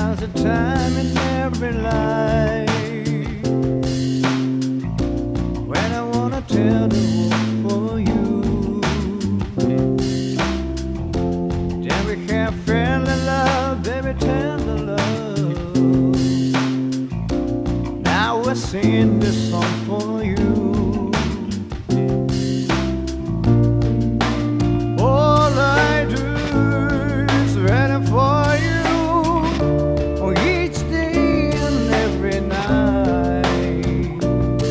Now's the time in every life when I wanna tell the world for you. Then we have friendly love, baby, tender love. Now we're singing this song for you. All I do is waiting for you on each day and every night.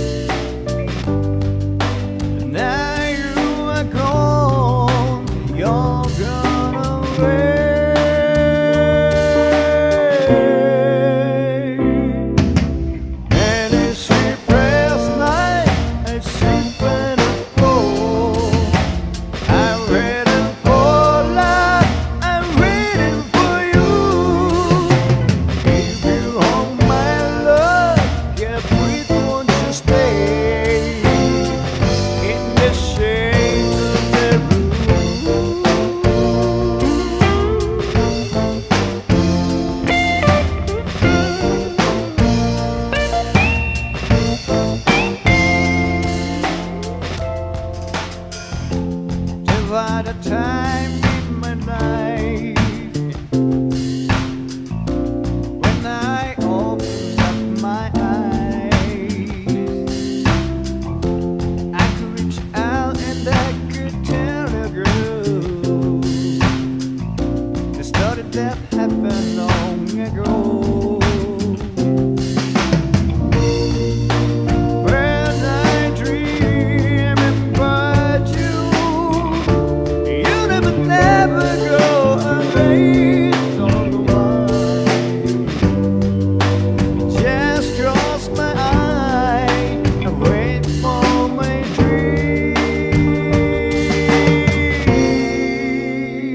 Now you are gone, you're gone away. Many sleepless nights, I sleep when I fall. I'm waiting for love, I'm waiting for you. Give you all my love, yeah, please won't you stay in the shade of the room. Divide the time in my life when I open up my eyes. I could reach out and I could tell a girl the story that happened long ago. When I dream about you, you never go away. Don't go away. Just cross my eye and wait for my dream.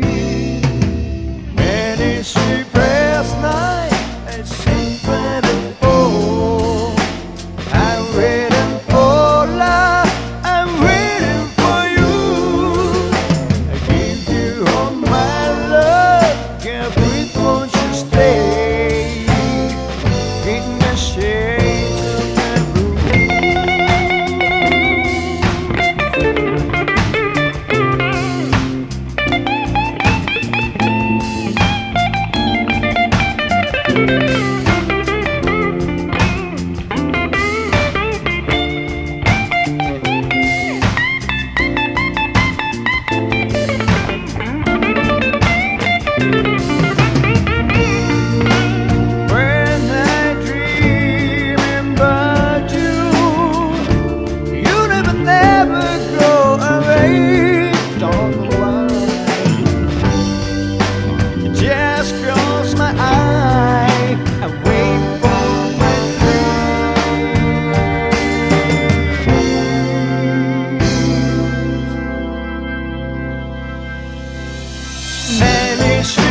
Many sleepless nights, I sleep when I fall. I'm waiting for love, I'm waiting for you. I give you all my love, girl, please won't you stay in the shade of the room. When I dream about you, you never go away. Don't go away. Just cross my eye and wait for my dreams. Many